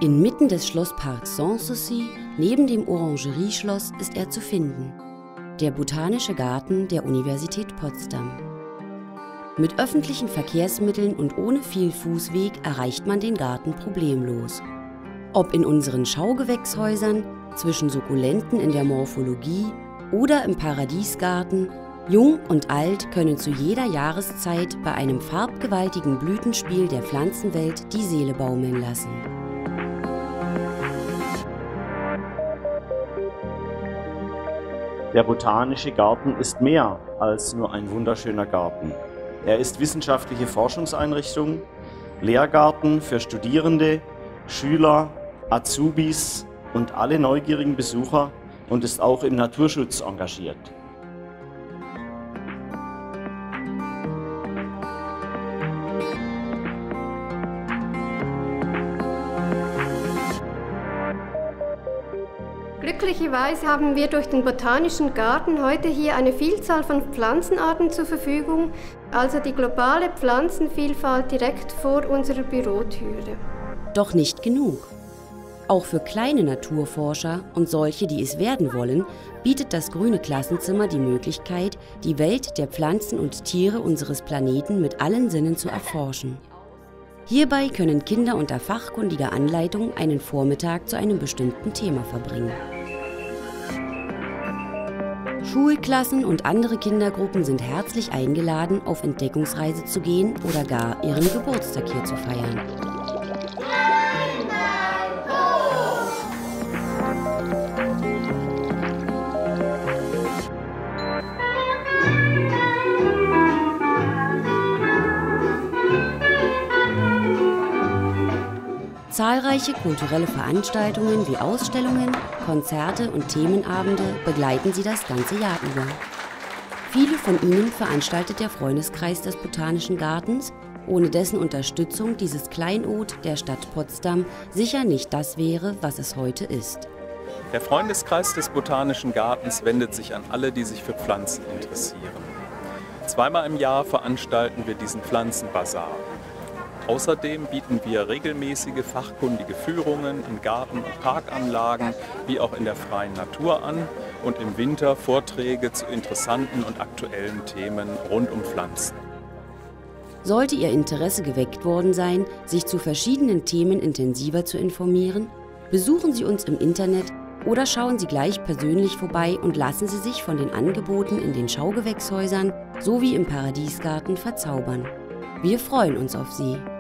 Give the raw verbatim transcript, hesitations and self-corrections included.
Inmitten des Schlossparks Sanssouci, neben dem Orangerieschloss, ist er zu finden. Der Botanische Garten der Universität Potsdam. Mit öffentlichen Verkehrsmitteln und ohne viel Fußweg erreicht man den Garten problemlos. Ob in unseren Schaugewächshäusern, zwischen Sukkulenten in der Morphologie oder im Paradiesgarten, jung und alt können zu jeder Jahreszeit bei einem farbgewaltigen Blütenspiel der Pflanzenwelt die Seele baumeln lassen. Der Botanische Garten ist mehr als nur ein wunderschöner Garten. Er ist wissenschaftliche Forschungseinrichtung, Lehrgarten für Studierende, Schüler, Azubis und alle neugierigen Besucher und ist auch im Naturschutz engagiert. Glücklicherweise haben wir durch den Botanischen Garten heute hier eine Vielzahl von Pflanzenarten zur Verfügung, also die globale Pflanzenvielfalt direkt vor unserer Bürotüre. Doch nicht genug. Auch für kleine Naturforscher und solche, die es werden wollen, bietet das Grüne Klassenzimmer die Möglichkeit, die Welt der Pflanzen und Tiere unseres Planeten mit allen Sinnen zu erforschen. Hierbei können Kinder unter fachkundiger Anleitung einen Vormittag zu einem bestimmten Thema verbringen. Schulklassen und andere Kindergruppen sind herzlich eingeladen, auf Entdeckungsreise zu gehen oder gar ihren Geburtstag hier zu feiern. Zahlreiche kulturelle Veranstaltungen wie Ausstellungen, Konzerte und Themenabende begleiten sie das ganze Jahr über. Viele von ihnen veranstaltet der Freundeskreis des Botanischen Gartens, ohne dessen Unterstützung dieses Kleinod der Stadt Potsdam sicher nicht das wäre, was es heute ist. Der Freundeskreis des Botanischen Gartens wendet sich an alle, die sich für Pflanzen interessieren. Zweimal im Jahr veranstalten wir diesen Pflanzenbasar. Außerdem bieten wir regelmäßige fachkundige Führungen in Garten- und Parkanlagen wie auch in der freien Natur an und im Winter Vorträge zu interessanten und aktuellen Themen rund um Pflanzen. Sollte Ihr Interesse geweckt worden sein, sich zu verschiedenen Themen intensiver zu informieren, besuchen Sie uns im Internet oder schauen Sie gleich persönlich vorbei und lassen Sie sich von den Angeboten in den Schaugewächshäusern sowie im Paradiesgarten verzaubern. Wir freuen uns auf Sie.